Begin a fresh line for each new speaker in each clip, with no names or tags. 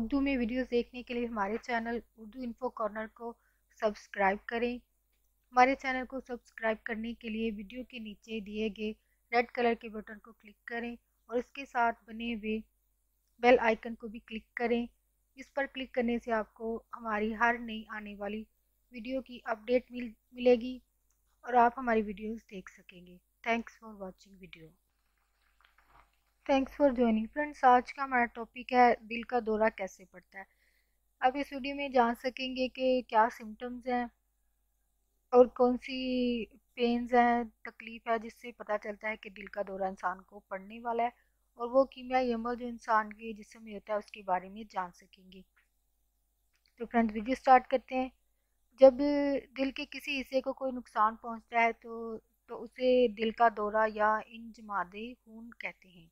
उर्दू में वीडियोस देखने के लिए हमारे चैनल उर्दू इन्फो कॉर्नर को सब्सक्राइब करें। हमारे चैनल को सब्सक्राइब करने के लिए वीडियो के नीचे दिए गए रेड कलर के बटन को क्लिक करें और इसके साथ बने हुए बेल आइकन को भी क्लिक करें। इस पर क्लिक करने से आपको हमारी हर नई आने वाली वीडियो की अपडेट मिलेगी और आप हमारी वीडियोस देख सकेंगे। Thanks for watching video. Thanks for joining friends. आज का हमारा टॉपिक है दिल का दौरा कैसे पड़ता है। अब इस वीडियो में जान सकेंगे कि क्या सिम्टम्स हैं और कौन सी पेन्स हैं, तकलीफ है जिससे पता चलता है कि दिल का दौरा इंसान को पड़ने वाला है, और वो कीमियाई अमल जो इंसान के जिस्म में होता है उसके बारे में जान सकेंगे। तो फ्रेंड्स वीडियो स्टार्ट करते हैं। जब दिल के किसी हिस्से को कोई नुकसान पहुंचता है तो उसे दिल का दौरा या इंजमादे खून कहते हैं।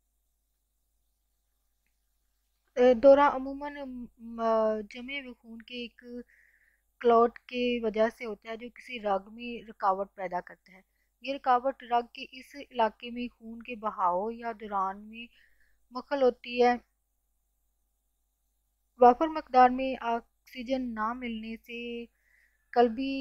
दौरा अमूमन जमे हुए खून के एक क्लॉट के वजह से होता है जो किसी रग में रुकावट पैदा करता है। ये रुकावट रग के इस इलाके में खून के बहाव या दौरान में मुखल होती है। वाफर मकदार में ऑक्सीजन ना मिलने से कल्बी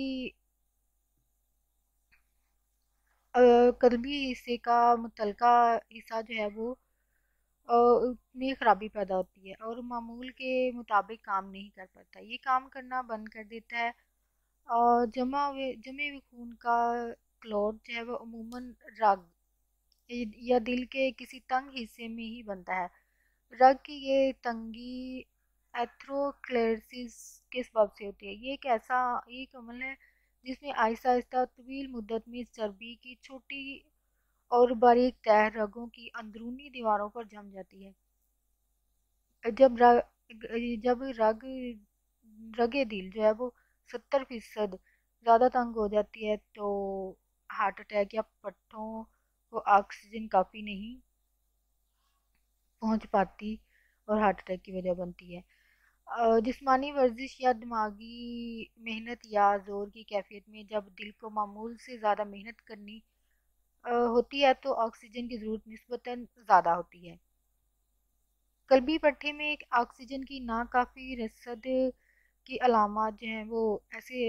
कल्बी हिस्से का मुतलका हिस्सा जो है वो में खराबी पैदा होती है और मामूल के मुताबिक काम नहीं कर पाता। ये काम करना बंद कर देता है और जमे हुए खून का क्लॉट जो है वो अमूमन रग या दिल के किसी तंग हिस्से में ही बनता है। रग की ये तंगी एथ्रोस्क्लेरोसिस के सबब से होती है। ये एक अमल है जिसमें आहिस्ता आहिस्ता तवील मुद्दत में चर्बी की छोटी और बारीक तह रगों की अंदरूनी दीवारों पर जम जाती है। जब रग जब रग रगे दिल जो है वो 70% ज़्यादा तंग हो जाती है तो हार्ट अटैक या पट्टों को ऑक्सीजन काफ़ी नहीं पहुंच पाती और हार्ट अटैक की वजह बनती है। जिस्मानी वर्जिश या दिमागी मेहनत या जोर की कैफियत में जब दिल को मामूल से ज़्यादा मेहनत करनी होती है तो ऑक्सीजन की ज़रूरत निस्बतन ज़्यादा होती है। कल्बी पट्टे में एक ऑक्सीजन की नाकाफी रसद की अलामत जो हैं वो ऐसे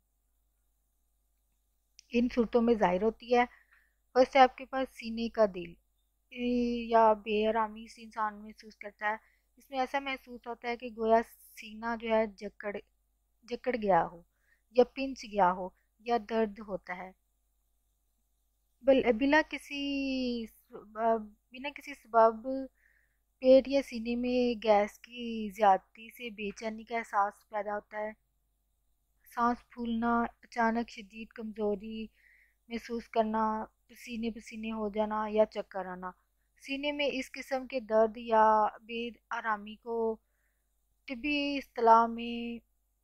इन सूरतों में ज़ाहिर होती है। फर्स्ट है आपके पास सीने का दिल या बेआरामी से इंसान महसूस करता है। इसमें ऐसा महसूस होता है कि गोया सीना जो है जकड़ गया हो या पिंच गया हो या दर्द होता है। बिना किसी सबब पेट या सीने में गैस की ज्यादती से बेचैनी का एहसास पैदा होता है। सांस फूलना, अचानक शदीद कमजोरी महसूस करना, पसीने पसीने हो जाना या चक्कर आना। सीने में इस किस्म के दर्द या बेआरामी को तिब्बी इस्तिलाह में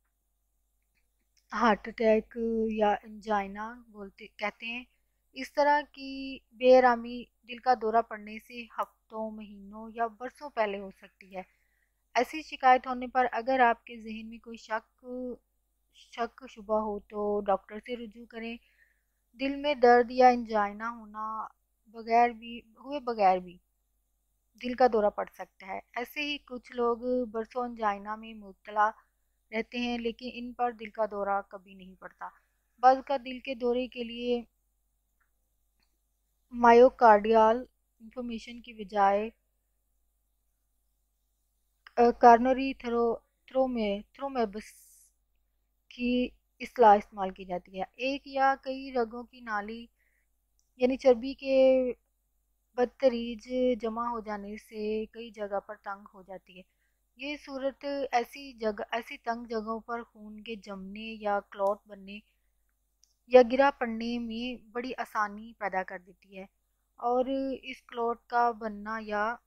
हार्ट अटैक या एंजाइना बोलते कहते हैं। इस तरह की बेआरामी दिल का दौरा पड़ने से हफ्तों, महीनों या बरसों पहले हो सकती है। ऐसी शिकायत होने पर अगर आपके जहन में कोई शक शुबा हो तो डॉक्टर से रुजू करें। दिल में दर्द या एंजाइना हुए बगैर भी दिल का दौरा पड़ सकता है। ऐसे ही कुछ लोग बरसों एंजाइना में मुब्तला रहते हैं लेकिन इन पर दिल का दौरा कभी नहीं पड़ता। बस का दिल के दौरे के लिए मायोकार्डियल इंफॉर्मेशन की बजाय कार्नरी थ्रोम्बस की इस्तेमाल की जाती है। एक या कई रगों की नाली यानी चर्बी के बदतरीज जमा हो जाने से कई जगह पर तंग हो जाती है। ये सूरत ऐसी तंग जगहों पर खून के जमने या क्लॉट बनने या गिरा पड़ने में बड़ी आसानी पैदा कर देती है और इस क्लॉट का बनना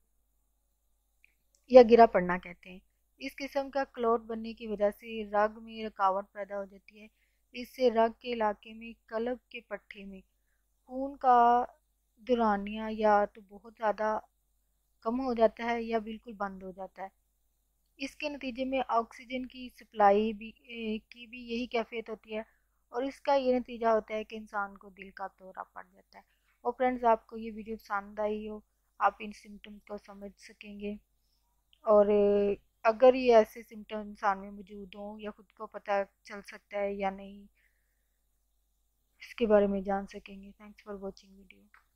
या गिरा पड़ना कहते हैं। इस किस्म का क्लॉट बनने की वजह से रग में रुकावट पैदा हो जाती है। इससे रग के इलाके में कल्ब के पट्टे में खून का दौरानिया या तो बहुत ज़्यादा कम हो जाता है या बिल्कुल बंद हो जाता है। इसके नतीजे में ऑक्सीजन की सप्लाई की भी यही कैफियत होती है और इसका ये नतीजा होता है कि इंसान को दिल का दौरा पड़ जाता है। और फ्रेंड्स आपको ये वीडियो पसंद आई हो, आप इन सिम्टम्स को समझ सकेंगे और अगर ये ऐसे सिम्टम इंसान में मौजूद हों या खुद को पता चल सकता है या नहीं, इसके बारे में जान सकेंगे। Thanks for watching video.